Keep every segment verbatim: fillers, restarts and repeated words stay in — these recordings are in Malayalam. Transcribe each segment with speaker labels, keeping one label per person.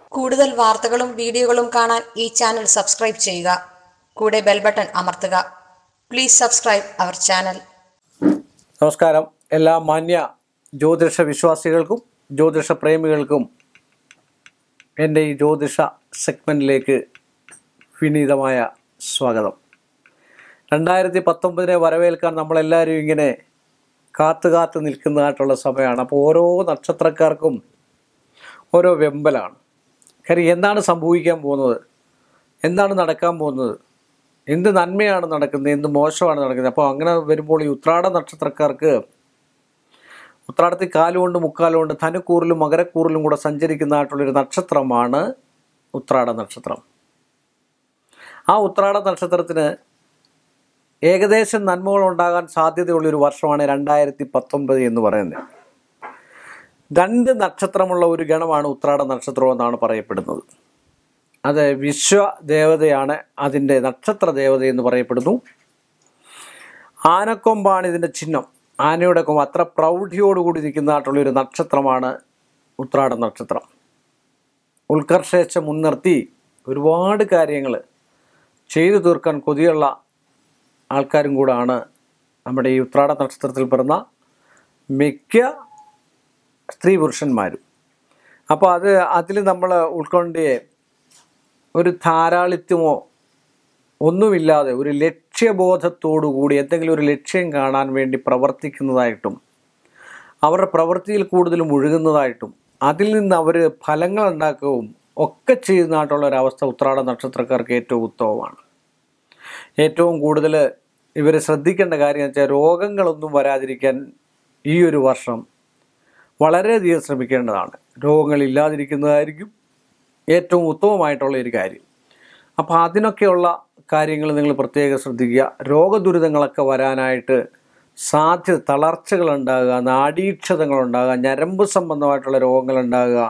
Speaker 1: കൂടുതൽ വാർത്തകളും വീഡിയോകളും കാണാൻ ഈ ചാനൽ സബ്സ്ക്രൈബ് ചെയ്യുക. കൂടെ ബെൽ ബട്ടൺ അമർത്തുക. Please subscribe our channel.
Speaker 2: നമസ്കാരം. എല്ലാ മാന്യ ജ്യോതിഷ വിശ്വാസികൾക്കും ജ്യോതിഷ പ്രേമികൾക്കും എൻ്റെ ഈ ജ്യോതിഷ സെഗ്മെൻറ്റിലേക്ക് വിനീതമായ സ്വാഗതം. രണ്ടായിരത്തി പത്തൊമ്പതിനെ വരവേൽക്കാൻ നമ്മളെല്ലാവരും ഇങ്ങനെ കാത്തു കാത്തു നിൽക്കുന്നതായിട്ടുള്ള സമയമാണ്. അപ്പോൾ ഓരോ നക്ഷത്രക്കാർക്കും ഓരോ വെമ്പലാണ്. കാര്യം എന്താണ് സംഭവിക്കാൻ പോകുന്നത്, എന്താണ് നടക്കാൻ പോകുന്നത്, എന്ത് നന്മയാണ് നടക്കുന്നത്, എന്ത് മോശമാണ് നടക്കുന്നത്. അപ്പോൾ അങ്ങനെ വരുമ്പോൾ ഈ ഉത്രാട നക്ഷത്രക്കാർക്ക് ഉത്രാടത്തിൽ കാലുകൊണ്ട് മുക്കാലുകൊണ്ട് ധനുക്കൂറിലും മകരക്കൂറിലും കൂടെ സഞ്ചരിക്കുന്നതായിട്ടുള്ളൊരു നക്ഷത്രമാണ് ഉത്രാട നക്ഷത്രം. ആ ഉത്രാട നക്ഷത്രത്തിന് ഏകദേശം നന്മകൾ ഉണ്ടാകാൻ സാധ്യതയുള്ളൊരു വർഷമാണ് രണ്ടായിരത്തി പത്തൊമ്പത് എന്ന് പറയുന്നത്. രണ്ട് നക്ഷത്രമുള്ള ഒരു ഗണമാണ് ഉത്രാട നക്ഷത്രം എന്നാണ് പറയപ്പെടുന്നത്. അത് വിശ്വദേവതയാണ്, അതിൻ്റെ നക്ഷത്ര ദേവത എന്ന് പറയപ്പെടുന്നു. ആനക്കൊമ്പാണ് ഇതിൻ്റെ ചിഹ്നം. ആനയുടെ കൊമ്പ് അത്ര പ്രൗഢിയോടുകൂടി നിൽക്കുന്നതായിട്ടുള്ളൊരു നക്ഷത്രമാണ് ഉത്രാട നക്ഷത്രം. ഉത്കർഷേച്ഛ മുൻനിർത്തി ഒരുപാട് കാര്യങ്ങൾ ചെയ്തു തീർക്കാൻ കൊതിയുള്ള ആൾക്കാരും കൂടാണ് നമ്മുടെ ഈ ഉത്രാട നക്ഷത്രത്തിൽ പിറന്ന മിക്ക സ്ത്രീ പുരുഷന്മാരും. അപ്പോൾ അത് അതിൽ നമ്മൾ ഉൾക്കൊണ്ട ഒരു ധാരാളിത്യമോ ഒന്നുമില്ലാതെ ഒരു ലക്ഷ്യബോധത്തോടു കൂടി എന്തെങ്കിലും ഒരു ലക്ഷ്യം കാണാൻ വേണ്ടി പ്രവർത്തിക്കുന്നതായിട്ടും അവരുടെ പ്രവൃത്തിയിൽ കൂടുതൽ മുഴുകുന്നതായിട്ടും അതിൽ നിന്ന് അവർ ഫലങ്ങൾ ഉണ്ടാക്കുകയും ഒക്കെ ചെയ്യുന്നതായിട്ടുള്ളൊരവസ്ഥ ഉത്രാട നക്ഷത്രക്കാർക്ക് ഏറ്റവും ഉത്തമമാണ്. ഏറ്റവും കൂടുതൽ ഇവർ ശ്രദ്ധിക്കേണ്ട കാര്യം എന്ന് വെച്ചാൽ രോഗങ്ങളൊന്നും വരാതിരിക്കാൻ ഈ ഒരു വർഷം വളരെയധികം ശ്രമിക്കേണ്ടതാണ്. രോഗങ്ങളില്ലാതിരിക്കുന്നതായിരിക്കും ഏറ്റവും ഉത്തമമായിട്ടുള്ള ഒരു കാര്യം. അപ്പോൾ അതിനൊക്കെയുള്ള കാര്യങ്ങൾ നിങ്ങൾ പ്രത്യേകം ശ്രദ്ധിക്കുക. രോഗദുരിതങ്ങളൊക്കെ വരാനായിട്ട് സാധ്യത, തളർച്ചകളുണ്ടാകുക, നാഡീക്ഷതങ്ങളുണ്ടാകുക, ഞരമ്പ് സംബന്ധമായിട്ടുള്ള രോഗങ്ങളുണ്ടാകുക,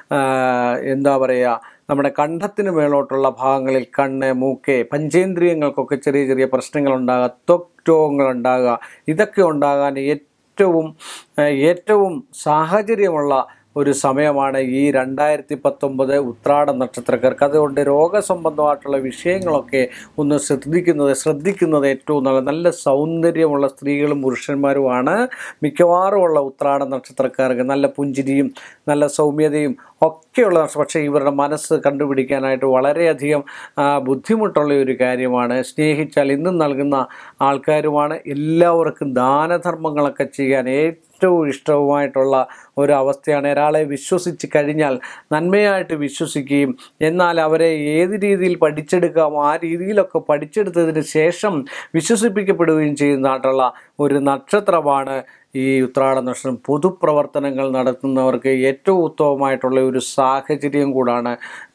Speaker 2: എന്താ പറയുക, നമ്മുടെ കണ്ഠത്തിന് മേലോട്ടുള്ള ഭാഗങ്ങളിൽ കണ്ണ്, മൂക്ക്, പഞ്ചേന്ദ്രിയങ്ങൾക്കൊക്കെ ചെറിയ ചെറിയ പ്രശ്നങ്ങളുണ്ടാകുക, ത്വക് രോഗങ്ങളുണ്ടാകുക, ഇതൊക്കെ ഉണ്ടാകാൻ ഏറ്റവും ഏറ്റവും സാഹചര്യമുള്ള ഒരു സമയമാണ് ഈ രണ്ടായിരത്തി പത്തൊമ്പത് ഉത്രാട നക്ഷത്രക്കാർക്ക്. അതുകൊണ്ട് രോഗസംബന്ധമായിട്ടുള്ള വിഷയങ്ങളൊക്കെ ഒന്ന് ശ്രദ്ധിക്കുന്നത് ശ്രദ്ധിക്കുന്നത് ഏറ്റവും നല്ല നല്ല സൗന്ദര്യമുള്ള സ്ത്രീകളും പുരുഷന്മാരുമാണ് മിക്കവാറുമുള്ള ഉത്രാട നക്ഷത്രക്കാർക്ക്. നല്ല പുഞ്ചിരിയും നല്ല സൗമ്യതയും ഒക്കെയുള്ള, പക്ഷേ ഇവരുടെ മനസ്സ് കണ്ടുപിടിക്കാനായിട്ട് വളരെയധികം ബുദ്ധിമുട്ടുള്ള ഒരു കാര്യമാണ്. സ്നേഹിച്ചാൽ ഇന്നും നൽകുന്ന ആൾക്കാരുമാണ്. എല്ലാവർക്കും ദാനധർമ്മങ്ങളൊക്കെ ചെയ്യാൻ ഏറ്റവും ഇഷ്ടവുമായിട്ടുള്ള ഒരു അവസ്ഥയാണ്. ഒരാളെ വിശ്വസിച്ച് കഴിഞ്ഞാൽ നന്മയായിട്ട് വിശ്വസിക്കുകയും എന്നാൽ അവരെ ഏത് രീതിയിൽ പഠിച്ചെടുക്കാം ആ രീതിയിലൊക്കെ പഠിച്ചെടുത്തതിന് ശേഷം വിശ്വസിപ്പിക്കപ്പെടുകയും ചെയ്യുന്നതായിട്ടുള്ള ഒരു നക്ഷത്രമാണ് ഈ ഉത്രാട നക്ഷത്രം. പൊതുപ്രവർത്തനങ്ങൾ നടത്തുന്നവർക്ക് ഏറ്റവും ഉത്തമമായിട്ടുള്ള ഒരു സാഹചര്യം കൂടാണ്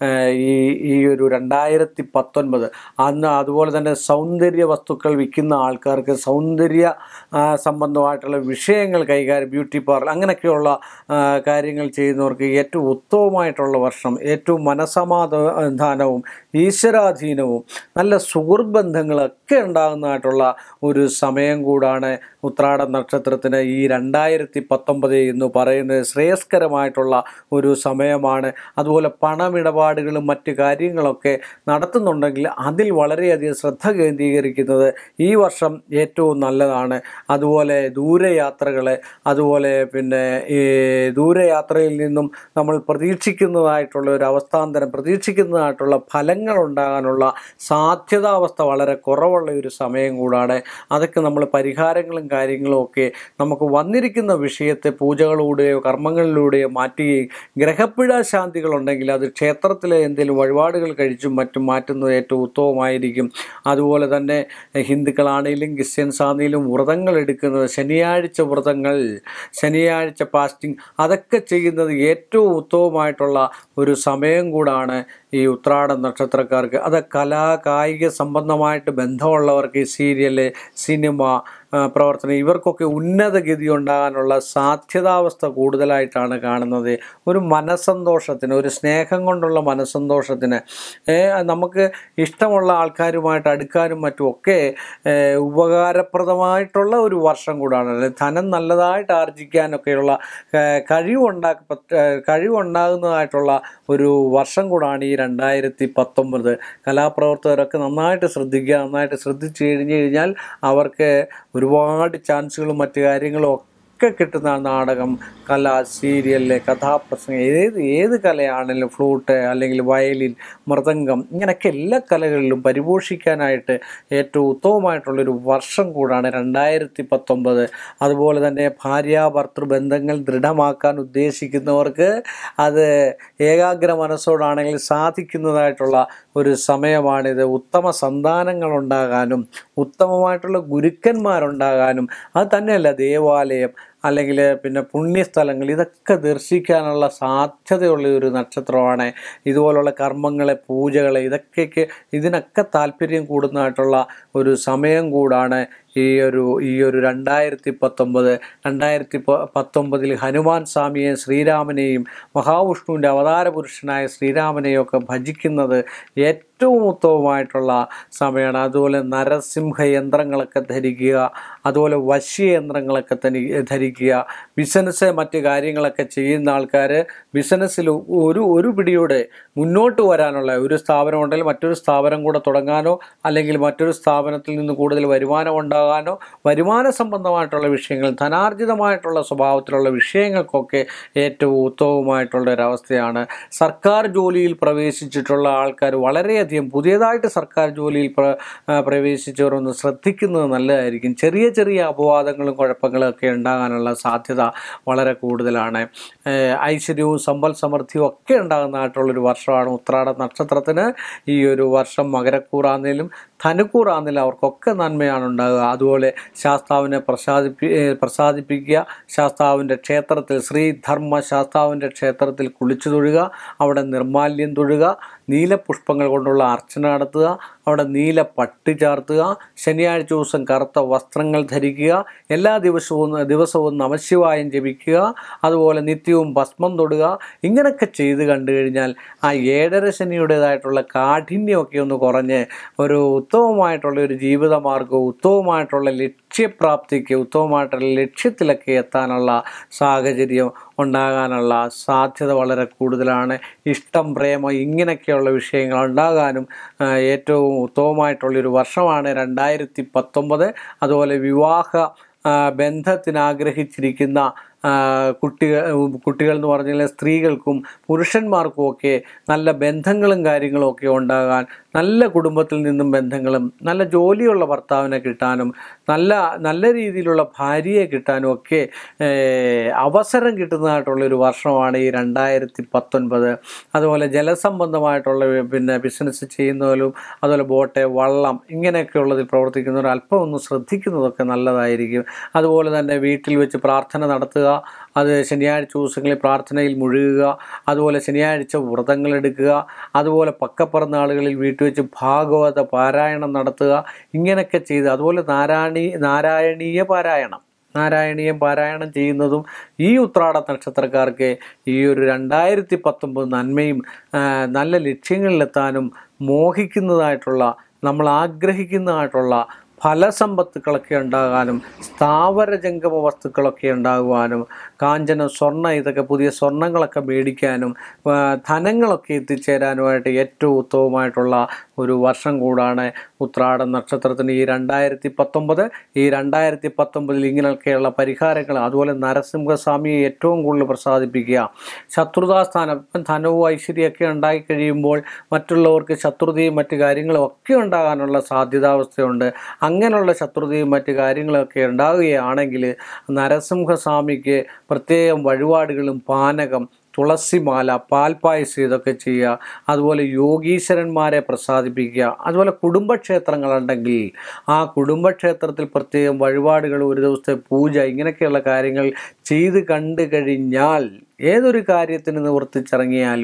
Speaker 2: ഈ ഈ ഒരു രണ്ടായിരത്തി പത്തൊൻപത്. അന്ന് അതുപോലെ തന്നെ സൗന്ദര്യ വസ്തുക്കൾ വിൽക്കുന്ന ആൾക്കാർക്ക്, സൗന്ദര്യ സംബന്ധമായിട്ടുള്ള വിഷയങ്ങൾ കൈകാര്യം, ബ്യൂട്ടി പാർലർ അങ്ങനെയൊക്കെയുള്ള കാര്യങ്ങൾ ചെയ്യുന്നവർക്ക് ഏറ്റവും ഉത്തമമായിട്ടുള്ള വർഷം. ഏറ്റവും മനസമാധാനവും ഈശ്വരാധീനവും നല്ല സുഹൃത്ത് ബന്ധങ്ങളൊക്കെ ഉണ്ടാകുന്നതായിട്ടുള്ള ഒരു സമയം കൂടാണ് ഉത്രാട നക്ഷത്രത്തിന് ഈ രണ്ടായിരത്തി പത്തൊമ്പത് എന്ന് പറയുന്നത്. ശ്രേയസ്കരമായിട്ടുള്ള ഒരു സമയമാണ്. അതുപോലെ പണമിടപാടുകളും മറ്റ് കാര്യങ്ങളൊക്കെ നടത്തുന്നുണ്ടെങ്കിൽ അതിൽ വളരെയധികം ശ്രദ്ധ കേന്ദ്രീകരിക്കുന്നത് ഈ വർഷം ഏറ്റവും നല്ലതാണ്. അതുപോലെ ദൂരയാത്രകൾ, അതുപോലെ പിന്നെ ഈ ദൂരയാത്രയിൽ നിന്നും നമ്മൾ പ്രതീക്ഷിക്കുന്നതായിട്ടുള്ള ഒരു അവസ്ഥാന്തരം, പ്രതീക്ഷിക്കുന്നതായിട്ടുള്ള ഫലങ്ങൾ ഉണ്ടാകാനുള്ള സാധ്യതാവസ്ഥ വളരെ കുറവുള്ള ഒരു സമയം കൂടാണ്. അതൊക്കെ നമ്മൾ പരിഹാരങ്ങളും കാര്യങ്ങളും ഒക്കെ നമുക്ക് വന്നിരിക്കുന്ന വിഷയത്തെ പൂജകളിലൂടെയോ കർമ്മങ്ങളിലൂടെയോ മാറ്റുകയും ഗ്രഹപ്പിഴ ശാന്തികളുണ്ടെങ്കിൽ അത് ക്ഷേത്രത്തിലെ എന്തെങ്കിലും വഴിപാടുകൾ കഴിച്ചും മറ്റും മാറ്റുന്നത് ഏറ്റവും ഉത്തമമായിരിക്കും. അതുപോലെ തന്നെ ഹിന്ദുക്കളാണെങ്കിലും ക്രിസ്ത്യൻസ് ആണെങ്കിലും വ്രതങ്ങൾ എടുക്കുന്നത്, ശനിയാഴ്ച വ്രതങ്ങൾ, ശനിയാഴ്ച ഫാസ്റ്റിംഗ്, അതൊക്കെ ചെയ്യുന്നത് ഏറ്റവും ഉത്തമമായിട്ടുള്ള ഒരു സമയം കൂടാണ് ഈ ഉത്രാട നക്ഷത്രക്കാർക്ക്. അത് കലാ കായിക സംബന്ധമായിട്ട് ബന്ധമുള്ളവർക്ക് ഈ സീരിയല്, സിനിമ, പ്രവർത്തനം ഇവർക്കൊക്കെ ഉന്നതഗതി ഉണ്ടാകാനുള്ള സാധ്യതാവസ്ഥ കൂടുതലായിട്ടാണ് കാണുന്നത്. ഒരു മനസ്സന്തോഷത്തിന്, ഒരു സ്നേഹം കൊണ്ടുള്ള മനസ്സന്തോഷത്തിന്, നമുക്ക് ഇഷ്ടമുള്ള ആൾക്കാരുമായിട്ട് അടുക്കാനും മറ്റുമൊക്കെ ഉപകാരപ്രദമായിട്ടുള്ള ഒരു വർഷം കൂടാണ്. ധനം നല്ലതായിട്ട് ആർജിക്കാനൊക്കെയുള്ള കഴിവുണ്ടാ കഴിവുണ്ടാകുന്നതായിട്ടുള്ള ഒരു വർഷം കൂടാണ് ഈ രണ്ടായിരത്തി പത്തൊമ്പത്. കലാപ്രവർത്തകരൊക്കെ നന്നായിട്ട് ശ്രദ്ധിക്കുക. നന്നായിട്ട് ശ്രദ്ധിച്ചു കഴിഞ്ഞ് കഴിഞ്ഞാൽ അവർക്ക് ഒരുപാട് ചാൻസുകളും മറ്റു കാര്യങ്ങളും ഒക്കെ കിട്ടുന്ന നാടകം, കല, സീരിയല്, കഥാപ്രസംഗം, ഏത് ഏത് കലയാണെങ്കിലും, ഫ്ലൂട്ട് അല്ലെങ്കിൽ വയലിൻ, മൃദംഗം, ഇങ്ങനെയൊക്കെ എല്ലാ കലകളിലും പരിപോഷിക്കാനായിട്ട് ഏറ്റവും ഉത്തമമായിട്ടുള്ളൊരു വർഷം കൂടാണ് രണ്ടായിരത്തി പത്തൊമ്പത്. അതുപോലെ തന്നെ ഭാര്യാഭർത്തൃ ബന്ധങ്ങൾ ദൃഢമാക്കാൻ ഉദ്ദേശിക്കുന്നവർക്ക് അത് ഏകാഗ്ര മനസ്സോടാണെങ്കിൽ സാധിക്കുന്നതായിട്ടുള്ള ഒരു സമയമാണിത്. ഉത്തമ സന്താനങ്ങളുണ്ടാകാനും ഉത്തമമായിട്ടുള്ള ഗുരുക്കന്മാരുണ്ടാകാനും അത് തന്നെയല്ല ദേവാലയം അല്ലെങ്കിൽ പിന്നെ പുണ്യസ്ഥലങ്ങൾ ഇതൊക്കെ ദർശിക്കാനുള്ള സാധ്യതയുള്ള ഒരു നക്ഷത്രമാണ്. ഇതുപോലുള്ള കർമ്മങ്ങളെ, പൂജകളെ, ഇതൊക്കെ ഇതിനൊക്കെ താല്പര്യം കൂടുന്നതായിട്ടുള്ള ഒരു സമയം കൂടാണ് ഈ ഒരു ഈ ഒരു രണ്ടായിരത്തി പത്തൊമ്പത്. രണ്ടായിരത്തി പത്തൊമ്പതിൽ ഹനുമാൻ സ്വാമിയെയും ശ്രീരാമനെയും മഹാവിഷ്ണുവിൻ്റെ അവതാര പുരുഷനായ ശ്രീരാമനെയും ഒക്കെ ഭജിക്കുന്നത് ഏറ്റവും ഉത്തമമായിട്ടുള്ള സമയമാണ്. അതുപോലെ നരസിംഹ യന്ത്രങ്ങളൊക്കെ ധരിക്കുക, അതുപോലെ വശ്യ യന്ത്രങ്ങളൊക്കെ തന്നെ ധരിക്കുക. ബിസിനസ് മറ്റ് കാര്യങ്ങളൊക്കെ ചെയ്യുന്ന ആൾക്കാർ ബിസിനസ്സിൽ ഒരു ഒരു പിടിയോടെ മുന്നോട്ട് വരാനുള്ള ഒരു സ്ഥാപനം ഉണ്ടെങ്കിൽ മറ്റൊരു സ്ഥാപനം കൂടെ തുടങ്ങാനോ അല്ലെങ്കിൽ മറ്റൊരു സ്ഥാപനത്തിൽ നിന്ന് കൂടുതൽ വരുമാനം ഉണ്ടാകാനോ, വരുമാന സംബന്ധമായിട്ടുള്ള വിഷയങ്ങൾ, ധനാർജിതമായിട്ടുള്ള സ്വഭാവത്തിലുള്ള വിഷയങ്ങൾക്കൊക്കെ ഏറ്റവും ഉത്തമമായിട്ടുള്ള ഒരവസ്ഥയാണ്. സർക്കാർ ജോലിയിൽ പ്രവേശിച്ചിട്ടുള്ള ആൾക്കാർ വളരെയധികം പുതിയതായിട്ട് സർക്കാർ ജോലിയിൽ പ്ര പ്രവേശിച്ചവർ ഒന്ന് ശ്രദ്ധിക്കുന്നത് നല്ലതായിരിക്കും. ചെറിയ ചെറിയ അപവാദങ്ങളും കുഴപ്പങ്ങളും ഒക്കെ ഉണ്ടാകാനുള്ള സാധ്യത വളരെ കൂടുതലാണ്. ഐശ്വര്യവും സമ്പൽ സമൃദ്ധിയും ഒക്കെ ഉണ്ടാകുന്നതായിട്ടുള്ളൊരു വർഷമാണ് ഉത്രാട നക്ഷത്രത്തിന്. ഈ ഒരു വർഷം മകരക്കൂറാന്നേലും ധനുക്കൂറാന്നേലും അവർക്കൊക്കെ നന്മയാണ് ഉണ്ടാകുക. അതുപോലെ ശാസ്താവിനെ പ്രസാദിപ്പി പ്രസാദിപ്പിക്കുക ശാസ്താവിൻ്റെ ക്ഷേത്രത്തിൽ, ശ്രീധർമ്മ ശാസ്താവിൻ്റെ ക്ഷേത്രത്തിൽ കുളിച്ചു തൊഴുക, അവിടെ നിർമാല്യം തൊഴുക, നീലപുഷ്പങ്ങൾ കൊണ്ടുള്ള അർച്ചന നടത്തുക, അവിടെ നീല പട്ട് ചാർത്തുക, ശനിയാഴ്ച ദിവസം കറുത്ത വസ്ത്രങ്ങൾ ധരിക്കുക, എല്ലാ ദിവസവും ദിവസവും നമശിവായം ജപിക്കുക, അതുപോലെ നിത്യവും ഭസ്മം തൊടുക. ഇങ്ങനെയൊക്കെ ചെയ്ത് കണ്ടു കഴിഞ്ഞാൽ ആ ഏഴര ശനിയുടേതായിട്ടുള്ള കാഠിന്യമൊക്കെ ഒന്ന് കുറഞ്ഞ് ഒരു ഉത്തമമായിട്ടുള്ള ഒരു ജീവിതമാർഗവും ഉത്തമമായിട്ടുള്ള ലക്ഷ്യപ്രാപ്തിക്ക്, ഉത്തമമായിട്ടുള്ള ലക്ഷ്യത്തിലൊക്കെ എത്താനുള്ള സാഹചര്യം ഉണ്ടാകാനുള്ള സാധ്യത വളരെ കൂടുതലാണ്. ഇഷ്ടം, പ്രേമം, ഇങ്ങനെയൊക്കെയുള്ള വിഷയങ്ങൾ ഉണ്ടാകാനും ഏറ്റവും ഉത്തമമായിട്ടുള്ളൊരു വർഷമാണ് രണ്ടായിരത്തി പത്തൊമ്പത്. അതുപോലെ വിവാഹ ബന്ധത്തിനാഗ്രഹിച്ചിരിക്കുന്ന കുട്ടികൾ കുട്ടികൾ എന്ന് പറഞ്ഞാൽ സ്ത്രീകൾക്കും പുരുഷന്മാർക്കും ഒക്കെ നല്ല ബന്ധങ്ങളും കാര്യങ്ങളും ഒക്കെ ഉണ്ടാകാൻ, നല്ല കുടുംബത്തിൽ നിന്നും ബന്ധങ്ങളും, നല്ല ജോലിയുള്ള ഭർത്താവിനെ കിട്ടാനും, നല്ല നല്ല രീതിയിലുള്ള ഭാര്യയെ കിട്ടാനും ഒക്കെ അവസരം കിട്ടുന്നതായിട്ടുള്ളൊരു വർഷമാണ് ഈ രണ്ടായിരത്തി പത്തൊൻപത്. അതുപോലെ ജലസംബന്ധമായിട്ടുള്ള പിന്നെ ബിസിനസ് ചെയ്യുന്നവരും, അതുപോലെ ബോട്ട്, വള്ളം, ഇങ്ങനെയൊക്കെയുള്ളതിൽ പ്രവർത്തിക്കുന്നവർ അല്പം ഒന്ന് ശ്രദ്ധിക്കുന്നതൊക്കെ നല്ലതായിരിക്കും. അതുപോലെ തന്നെ വീട്ടിൽ വെച്ച് പ്രാർത്ഥന നടത്തുക, അത് ശനിയാഴ്ച ദിവസങ്ങളിൽ പ്രാർത്ഥനയിൽ മുഴുകുക, അതുപോലെ ശനിയാഴ്ച വ്രതങ്ങളെടുക്കുക, അതുപോലെ പക്കപ്പിറന്നാളുകളിൽ വീട്ടിൽ വെച്ച് ഭാഗവത പാരായണം നടത്തുക. ഇങ്ങനെയൊക്കെ ചെയ്ത് അതുപോലെ നാരായണീ നാരായണീയ പാരായണം നാരായണീയം പാരായണം ചെയ്യുന്നതും ഈ ഉത്രാട നക്ഷത്രക്കാർക്ക് ഈ ഒരു രണ്ടായിരത്തി പത്തൊമ്പത് നന്മയും നല്ല ലക്ഷ്യങ്ങളിലെത്താനും മോഹിക്കുന്നതായിട്ടുള്ള, നമ്മൾ ആഗ്രഹിക്കുന്നതായിട്ടുള്ള ഫലസമ്പത്തുക്കളൊക്കെ ഉണ്ടാകാനും സ്ഥാവര ജംഗമ വസ്തുക്കളൊക്കെ ഉണ്ടാകുവാനും, കാഞ്ചന, സ്വർണ്ണ, ഇതൊക്കെ പുതിയ സ്വർണ്ണങ്ങളൊക്കെ മേടിക്കാനും ധനങ്ങളൊക്കെ എത്തിച്ചേരാനുമായിട്ട് ഏറ്റവും ഉത്തമമായിട്ടുള്ള ഒരു വർഷം കൂടാണ് ഉത്രാട നക്ഷത്രത്തിന് ഈ രണ്ടായിരത്തി പത്തൊമ്പത്. ഈ രണ്ടായിരത്തി പത്തൊമ്പതിൽ ഇങ്ങനെയൊക്കെയുള്ള പരിഹാരങ്ങൾ, അതുപോലെ നരസിംഹസ്വാമിയെ ഏറ്റവും കൂടുതൽ പ്രസാദിപ്പിക്കുക. ശത്രുതാസ്ഥാനം, ഇപ്പം ധനവും ഐശ്വര്യമൊക്കെ ഉണ്ടായി കഴിയുമ്പോൾ മറ്റുള്ളവർക്ക് ശത്രുതയും മറ്റു കാര്യങ്ങളും ഒക്കെ ഉണ്ടാകാനുള്ള സാധ്യതാവസ്ഥയുണ്ട്. അങ്ങനെയുള്ള ശത്രുതയും മറ്റു കാര്യങ്ങളൊക്കെ ഉണ്ടാകുകയാണെങ്കിൽ നരസിംഹസ്വാമിക്ക് പ്രത്യേകം വഴിപാടുകളും പാനകം, തുളസിമാല, പാൽപ്പായസം ഇതൊക്കെ ചെയ്യുക. അതുപോലെ യോഗീശ്വരന്മാരെ പ്രസാദിപ്പിക്കുക. അതുപോലെ കുടുംബക്ഷേത്രങ്ങളുണ്ടെങ്കിൽ ആ കുടുംബക്ഷേത്രത്തിൽ പ്രത്യേകം വഴിപാടുകൾ, ഒരു ദിവസത്തെ പൂജ, ഇങ്ങനെയൊക്കെയുള്ള കാര്യങ്ങൾ ചെയ്ത് കണ്ടു കഴിഞ്ഞാൽ ഏതൊരു കാര്യത്തിന് നിവർത്തിച്ചിറങ്ങിയാലും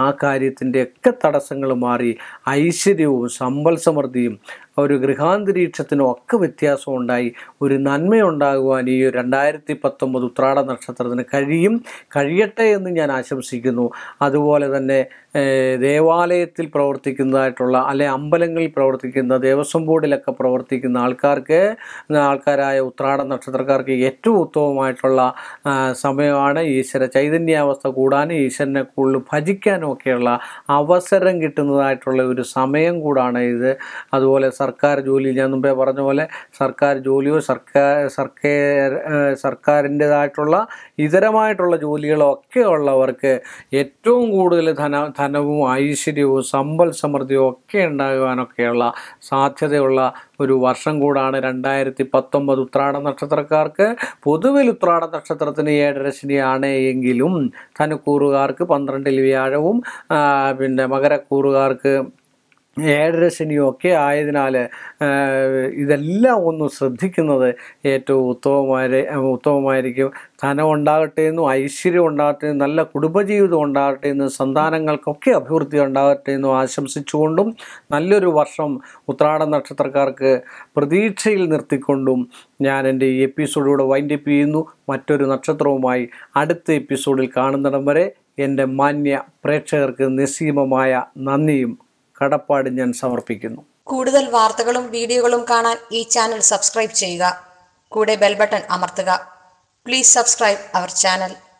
Speaker 2: ആ കാര്യത്തിൻ്റെയൊക്കെ തടസ്സങ്ങൾ മാറി ഐശ്വര്യവും സമ്പൽ സമൃദ്ധിയും ഒരു ഗൃഹാന്തരീക്ഷത്തിനും ഒക്കെ വ്യത്യാസം ഉണ്ടായി ഒരു നന്മയുണ്ടാകുവാൻ ഈ രണ്ടായിരത്തി പത്തൊമ്പത് ഉത്രാട നക്ഷത്രത്തിന് കഴിയും കഴിയട്ടെ എന്ന് ഞാൻ ആശംസിക്കുന്നു. അതുപോലെ തന്നെ ദേവാലയത്തിൽ പ്രവർത്തിക്കുന്നതായിട്ടുള്ള അല്ലെ അമ്പലങ്ങളിൽ പ്രവർത്തിക്കുന്ന ദേവസ്വം ബോർഡിലൊക്കെ പ്രവർത്തിക്കുന്ന ആൾക്കാർക്ക് ആൾക്കാരായ ഉത്രാട നക്ഷത്രക്കാർക്ക് ഏറ്റവും ഉത്തമമായിട്ടുള്ള സമയമാണ്. ഈശ്വര ചൈതന്യാവസ്ഥ കൂടാനും ഈശ്വരനെ കൂടുതൽ ഭജിക്കാനും ഒക്കെയുള്ള അവസരം കിട്ടുന്നതായിട്ടുള്ള ഒരു സമയം കൂടാണ് ഇത്. അതുപോലെ സർക്കാർ ജോലി ഞാൻ മുമ്പേ പറഞ്ഞ പോലെ സർക്കാർ ജോലിയോ സർക്കാർ സർക്കാർ സർക്കാരിൻ്റെതായിട്ടുള്ള ഇതരമായിട്ടുള്ള ജോലികളോ ഒക്കെ ഉള്ളവർക്ക് ഏറ്റവും കൂടുതൽ ധന ധനവും ഐശ്വര്യവും സമ്പൽ സമൃദ്ധിയും ഒക്കെ ഉണ്ടാകുവാനൊക്കെയുള്ള സാധ്യതയുള്ള ഒരു വർഷം കൂടാണ് രണ്ടായിരത്തി പത്തൊമ്പത് ഉത്രാട നക്ഷത്രക്കാർക്ക്. പൊതുവിൽ ഉത്രാട നക്ഷത്രത്തിന് ഏഴരശനിയാണ് എങ്കിലും ധനുക്കൂറുകാർക്ക് പന്ത്രണ്ടിൽ വ്യാഴവും പിന്നെ മകരക്കൂറുകാർക്ക് ഏഴര ശനിയും ഒക്കെ ആയതിനാൽ ഇതെല്ലാം ഒന്ന് ശ്രദ്ധിക്കുന്നത് ഏറ്റവും ഉത്തമമായ ഉത്തമമായിരിക്കും. ധനം ഉണ്ടാകട്ടെ എന്നും ഐശ്വര്യം ഉണ്ടാകട്ടെ എന്നും നല്ല കുടുംബജീവിതം ഉണ്ടാകട്ടെ എന്നും സന്താനങ്ങൾക്കൊക്കെ അഭിവൃദ്ധി ഉണ്ടാകട്ടെ എന്നും ആശംസിച്ചുകൊണ്ടും നല്ലൊരു വർഷം ഉത്രാട നക്ഷത്രക്കാർക്ക് പ്രതീക്ഷയിൽ നിർത്തിക്കൊണ്ടും ഞാൻ എൻ്റെ ഈ എപ്പിസോഡിലൂടെ വൈൻഡപ്പ് ചെയ്യുന്നു. മറ്റൊരു നക്ഷത്രവുമായി അടുത്ത എപ്പിസോഡിൽ കാണുന്നിടം വരെ എൻ്റെ മാന്യ പ്രേക്ഷകർക്ക് നിസ്സീമമായ നന്ദിയും കടപ്പാട് ഞാൻ സമർപ്പിക്കുന്നു.
Speaker 1: കൂടുതൽ വാർത്തകളും വീഡിയോകളും കാണാൻ ഈ ചാനൽ സബ്സ്ക്രൈബ് ചെയ്യുക. കൂടെ ബെൽ ബട്ടൺ അമർത്തുക. Please subscribe our channel.